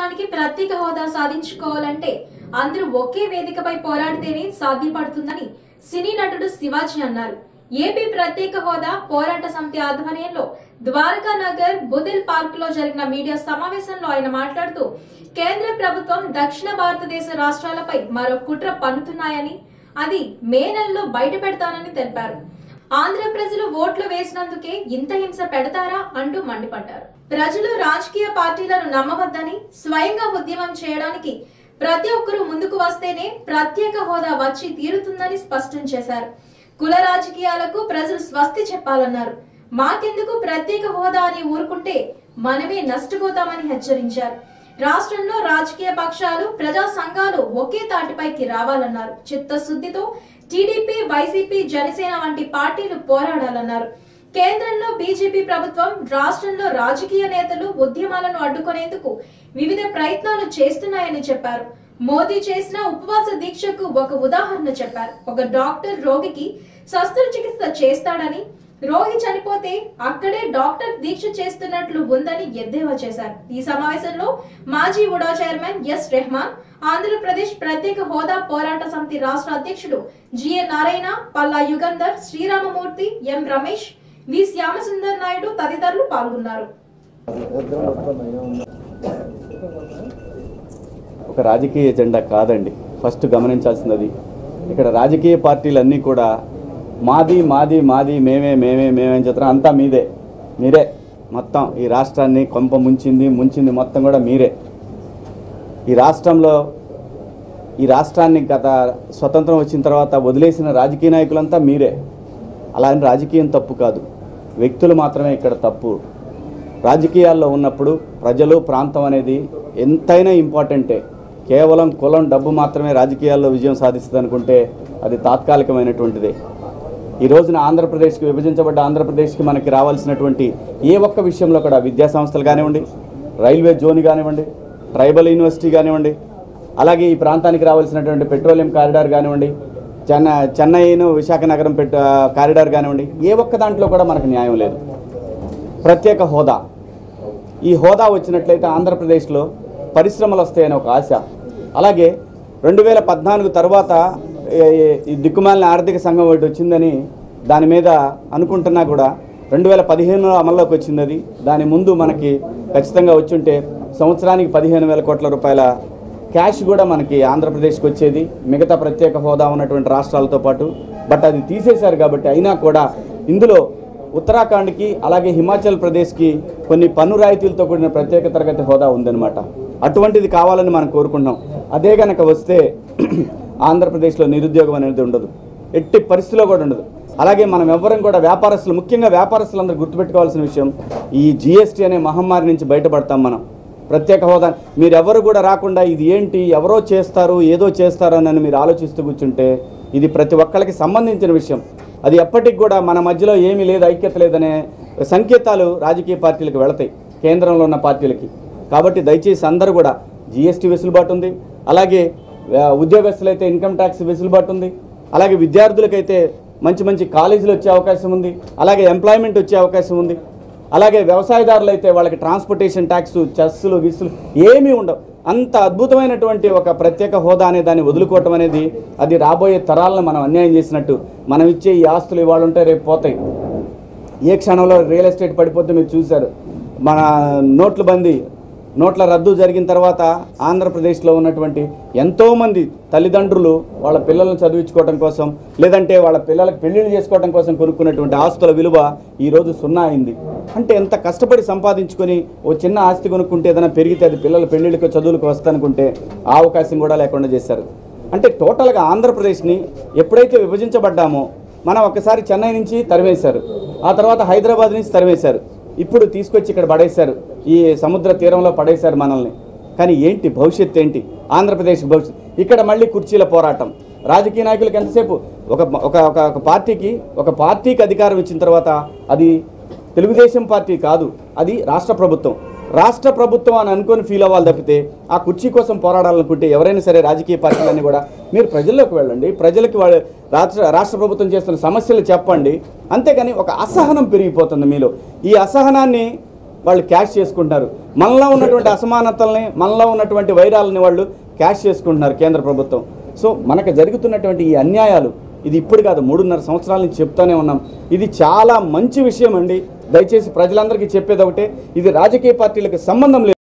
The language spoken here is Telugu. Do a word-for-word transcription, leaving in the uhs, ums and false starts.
రాష్ట్రానికి ప్రత్యేక హోదా సాధించుకోవాలంటే అందరూ ఒకే వేదికపై పోరాడితేనే సాధ్యపడుతుందని సినీ నటుడు శివాజీ అన్నారు. ఏపీ ప్రత్యేక హోదా పోరాట సమితి ఆధ్వర్యంలో ద్వారకా నగర్ బుదిల్ పార్క్ లో జరిగిన మీడియా సమావేశంలో ఆయన మాట్లాడుతూ కేంద్ర ప్రభుత్వం దక్షిణ భారతదేశ రాష్ట్రాలపై మరో కుట్ర పన్నుతున్నాయని, అది మే నెలలో బయట పెడతానని తెలిపారు. ఆంధ్ర ప్రజలు ఓట్లు వేసినందుకే ఇంత హింస పెడతారా అంటూ మండిపడ్డారు. ప్రజలు రాజకీయ పార్టీలను నమ్మవద్దని, స్వయంగా ఉద్యమం చేయడానికి ప్రతి ఒక్కరూ ముందుకు వస్తేనే ప్రత్యేక హోదా వచ్చి తీరుతుందని స్పష్టం చేశారు. కుల రాజకీయాలకు ప్రజలు స్వస్తి చెప్పాలన్నారు. మాకెందుకు ప్రత్యేక హోదా అని ఊరుకుంటే మనమే నష్టపోతామని హెచ్చరించారు. రాష్ట్రంలో రాజకీయ పక్షాలు, ప్రజా సంఘాలు ఒకే తాటిపైకి రావాలన్నారు. చిత్తశుద్ధితో టీడీపీ, వైసీపీ, జనసేన వంటి పార్టీలు పోరాడాలన్నారు. కేంద్రంలో బీజేపీ ప్రభుత్వం, రాష్ట్రంలో రాజకీయ నేతలు ఉద్యమాలను అడ్డుకునేందుకు వివిధ ప్రయత్నాలు చేస్తున్నాయని చెప్పారు. మోదీ చేసిన ఉపవాస దీక్షకు ఒక ఉదాహరణ చెప్పారు. ఒక డాక్టర్ రోగికి శస్త్రచికిత్స చేస్తాడని, రోగి చనిపోతే అక్కడే డాక్టర్ దీక్ష చేస్తున్నట్లు ఉందని ఎద్దేవా చేశారు. ఈ సమావేశంలో మాజీ UDA chairman S Rehman, Andhra Pradesh ప్రత్యేక హోదా పోరాట సమితి రాష్ట్ర అధ్యక్షుడు GA Narayana, Palla Yugandhar, Sriramamurthy, M Ramesh, V Shyamsundar Naidu తదితరులు పాల్గొన్నారు. ఒక రాజకీయ ఎజెండా కాదండి. ఫస్ట్ గమనించాల్సినది, ఇక్కడ రాజకీయ పార్టీలన్నీ కూడా మాది మాది మాది మేమే మేమే మేమే అని చెప్తారు. అంతా మీదే, మీరే మొత్తం ఈ రాష్ట్రాన్ని కొంప ముంచింది ముంచింది మొత్తం కూడా మీరే. ఈ రాష్ట్రంలో ఈ రాష్ట్రాన్ని గత స్వతంత్రం వచ్చిన తర్వాత వదిలేసిన రాజకీయ నాయకులంతా మీరే. అలా అని రాజకీయం తప్పు కాదు, వ్యక్తులు మాత్రమే ఇక్కడ తప్పు. రాజకీయాల్లో ఉన్నప్పుడు ప్రజలు, ప్రాంతం అనేది ఎంతైనా ఇంపార్టెంటే. కేవలం కులం, డబ్బు మాత్రమే రాజకీయాల్లో విజయం సాధిస్తుంది అనుకుంటే అది తాత్కాలికమైనటువంటిదే. ఈ రోజున ఆంధ్రప్రదేశ్కి, విభజించబడ్డ ఆంధ్రప్రదేశ్కి మనకి రావాల్సినటువంటి ఏ ఒక్క విషయంలో కూడా విద్యా సంస్థలు కానివ్వండి, రైల్వే జోన్ కానివ్వండి, ట్రైబల్ యూనివర్సిటీ కానివ్వండి, అలాగే ఈ ప్రాంతానికి రావాల్సినటువంటి పెట్రోలియం కారిడార్ కానివ్వండి, చెన్నై చెన్నైను విశాఖ నగరం పెట్ కారిడార్ కానివ్వండి, ఏ ఒక్క దాంట్లో కూడా మనకు న్యాయం లేదు. ప్రత్యేక హోదా, ఈ హోదా వచ్చినట్లయితే ఆంధ్రప్రదేశ్లో పరిశ్రమలు వస్తాయని ఒక ఆశ. అలాగే రెండు వేల పద్నాలుగు తర్వాత ఈ దిక్కుమాలిన ఆర్థిక సంఘం ఒకటి వచ్చిందని దాని మీద అనుకుంటున్నా కూడా రెండు వేల పదిహేనులో అమల్లోకి వచ్చింది. అది దాని ముందు మనకి ఖచ్చితంగా వచ్చుంటే సంవత్సరానికి పదిహేను వేల కోట్ల రూపాయల క్యాష్ కూడా మనకి ఆంధ్రప్రదేశ్కి వచ్చేది, మిగతా ప్రత్యేక హోదా ఉన్నటువంటి రాష్ట్రాలతో పాటు. బట్ అది తీసేశారు కాబట్టి, అయినా కూడా ఇందులో ఉత్తరాఖండ్కి అలాగే హిమాచల్ ప్రదేశ్కి కొన్ని పన్ను రాయితీలతో కూడిన ప్రత్యేక తరగతి హోదా ఉందన్నమాట. అటువంటిది కావాలని మనం కోరుకుంటున్నాం. అదే కనుక వస్తే ఆంధ్రప్రదేశ్లో నిరుద్యోగం అనేది ఉండదు, ఎట్టి పరిస్థితిలో కూడా ఉండదు. అలాగే మనం ఎవ్వరం కూడా వ్యాపారస్తులు, ముఖ్యంగా వ్యాపారస్తులందరూ గుర్తుపెట్టుకోవాల్సిన విషయం, ఈ జిఎస్టీ అనే మహమ్మారి నుంచి బయటపడతాం మనం. ప్రత్యేక హోదా మీరెవరు కూడా రాకుండా ఇది ఏంటి, ఎవరో చేస్తారు, ఏదో చేస్తారని మీరు ఆలోచిస్తూ కూర్చుంటే ఇది ప్రతి ఒక్కరికి సంబంధించిన విషయం. అది ఎప్పటికి కూడా మన మధ్యలో ఏమీ లేదు, ఐక్యత లేదనే సంకేతాలు రాజకీయ పార్టీలకు వెళతాయి, కేంద్రంలో ఉన్న పార్టీలకి. కాబట్టి దయచేసి అందరూ కూడా, జిఎస్టీ వెసులుబాటు ఉంది, అలాగే ఉద్యోగస్తులైతే ఇన్కమ్ ట్యాక్స్ వెసులుబాటు ఉంది, అలాగే విద్యార్థులకైతే మంచి మంచి కాలేజీలు వచ్చే అవకాశం ఉంది, అలాగే ఎంప్లాయ్మెంట్ వచ్చే అవకాశం ఉంది, అలాగే వ్యవసాయదారులు అయితే వాళ్ళకి ట్రాన్స్పోర్టేషన్ ట్యాక్స్, చెస్సులు గిస్సులు ఏమీ ఉండవు. అంత అద్భుతమైనటువంటి ఒక ప్రత్యేక హోదా అనే దాన్ని వదులుకోవటం అనేది అది రాబోయే తరాలను మనం అన్యాయం చేసినట్టు. మనం ఇచ్చే ఈ ఆస్తులు ఇవాళ ఉంటే రేపు పోతాయి. ఏ క్షణంలో రియల్ ఎస్టేట్ పడిపోతే మీరు చూశారు. మన నోట్ల బందీ, నోట్ల రద్దు జరిగిన తర్వాత ఆంధ్రప్రదేశ్లో ఉన్నటువంటి ఎంతోమంది తల్లిదండ్రులు వాళ్ళ పిల్లలను చదివించుకోవడం కోసం, లేదంటే వాళ్ళ పిల్లలకు పెళ్లిళ్ళు చేసుకోవడం కోసం కొనుక్కున్నటువంటి ఆస్తుల విలువ ఈరోజు సున్నా అయింది. అంటే ఎంత కష్టపడి సంపాదించుకొని ఓ చిన్న ఆస్తి కొనుక్కుంటే ఏదైనా పెరిగితే అది పిల్లల పెళ్లిళ్ళకు, చదువులకు వస్తానుకుంటే ఆ అవకాశం కూడా లేకుండా చేశారు. అంటే టోటల్గా ఆంధ్రప్రదేశ్ని ఎప్పుడైతే విభజించబడ్డామో మనం ఒక్కసారి చెన్నై నుంచి తరివేశారు, ఆ తర్వాత హైదరాబాద్ నుంచి తరివేశారు, ఇప్పుడు తీసుకొచ్చి ఇక్కడ పడేశారు, ఈ సముద్ర తీరంలో పడేశారు మనల్ని. కానీ ఏంటి భవిష్యత్తు, ఏంటి ఆంధ్రప్రదేశ్ భవిష్యత్తు? ఇక్కడ మళ్ళీ కుర్చీల పోరాటం. రాజకీయ నాయకులకు ఎంతసేపు ఒక ఒక ఒక పార్టీకి ఒక పార్టీకి అధికారం ఇచ్చిన తర్వాత అది తెలుగుదేశం పార్టీ కాదు, అది రాష్ట్ర ప్రభుత్వం. రాష్ట్ర ప్రభుత్వం అని అనుకొని ఫీల్ అవ్వాలి తప్పితే ఆ కుర్చీ కోసం పోరాడాలనుకుంటే ఎవరైనా సరే రాజకీయ పార్టీలన్నీ కూడా మీరు ప్రజల్లోకి వెళ్ళండి, ప్రజలకి వాళ్ళ రాష్ట్ర రాష్ట్ర ప్రభుత్వం చేస్తున్న సమస్యలు చెప్పండి. అంతేగాని ఒక అసహనం పెరిగిపోతుంది మీలో. ఈ అసహనాన్ని వాళ్ళు క్యాష్ చేసుకుంటున్నారు. మనలో ఉన్నటువంటి అసమానతల్ని, మనలో ఉన్నటువంటి వైరాలని వాళ్ళు క్యాష్ చేసుకుంటున్నారు కేంద్ర ప్రభుత్వం. సో మనకు జరుగుతున్నటువంటి ఈ అన్యాయాలు ఇది ఇప్పుడు కాదు, మూడున్నర సంవత్సరాల నుంచి చెప్తానే ఉన్నాం. ఇది చాలా మంచి విషయం అండి. దయచేసి ప్రజలందరికీ చెప్పేది ఒకటే, ఇది రాజకీయ పార్టీలకు సంబంధం లేదు.